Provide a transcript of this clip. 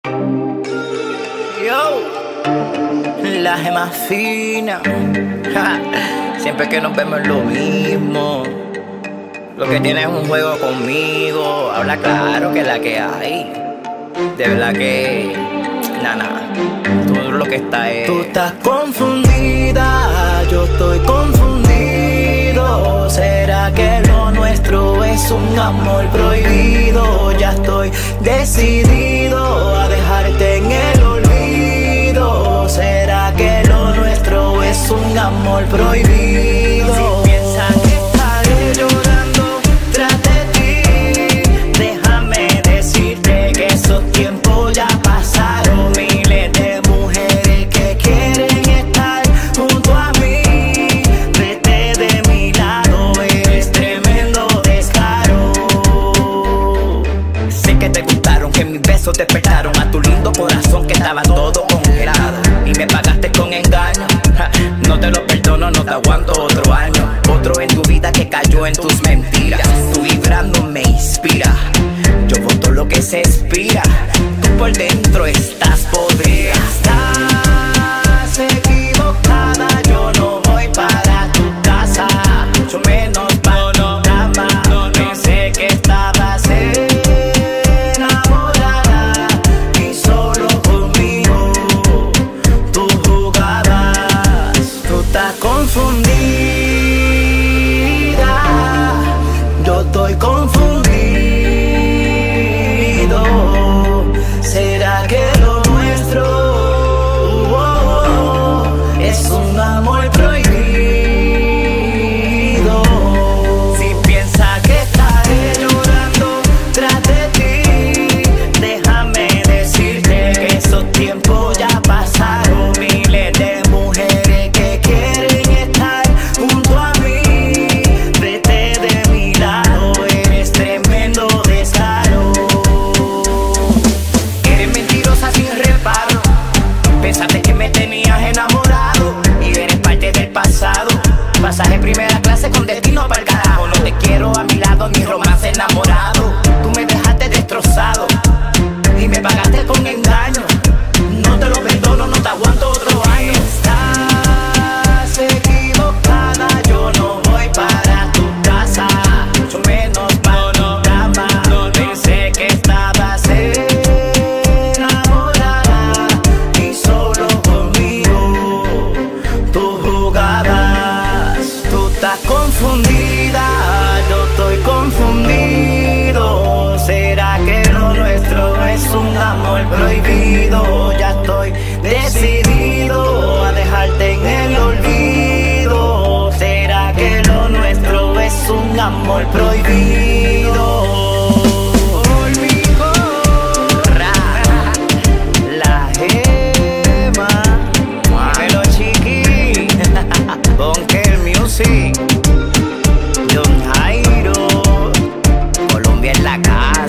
Yo, la gema fina. Siempre que nos vemos es lo mismo. Lo que tienes es un juego conmigo. Habla claro que es la que hay. De verdad que nada, tú lo que está es. Tú estás confundida, yo estoy confundido. ¿Será que lo nuestro es un amor prohibido? Ya estoy decidido a dejarte en el olvido. ¿Será que lo nuestro es un amor prohibido? Si piensas que estaré llorando tras de ti, déjame decirte que esos tiempos ya pasaron. Miles de mujeres que quieren estar junto a mí. Vete de mi lado, eres tremendo descaro. Sé que te gustaron, que mis besos despertaron a tu lindo corazón que estaba todo congelado. Y me pagaste con engaño. No te lo perdono, no te aguanto otro año. Otro en tu vida que cayó en tus mentiras. Tu vibrando me inspira. Yo voto lo que se expira. Tú por dentro estás podrida. Estás equivocada. Yo no voy para tu casa, mucho menos para tu cama. Pensé que estabas enamorada y solo conmigo tú jugabas. Tú estás confundida, yo estoy confundido. ¿Será que lo nuestro es un amor prohibido? Si piensas que estaré llorando tras de ti, déjame decirte que esos tiempos ya pasaron. Miles de mujeres que quieren estar junto a mí. Vete de mi lado, eres tremendo descaro. Eres mentirosa sin reparo. Pensaste que me tenías enamorado y eres parte del pasado. Pasaje primera clase con destino para el carajo. No te quiero a mi lado, ni romance enamorado. Tú me dejaste destrozado y me pagaste con engaño. No te lo perdono, no te aguanto otro año. Estás equivocada, yo no voy para tu casa, mucho menos para tu cama. Pensé que estabas enamorada y solo conmigo tú jugabas. Tú estás confundida, yo estoy confundido. ¿Será que lo nuestro es un amor prohibido? Ya estoy decidido a dejarte en el olvido. ¿Será que lo nuestro es un amor prohibido? Conmigo, la gema, muévelo chiqui, Bunker Music, Don Jairo, Colombia en la casa.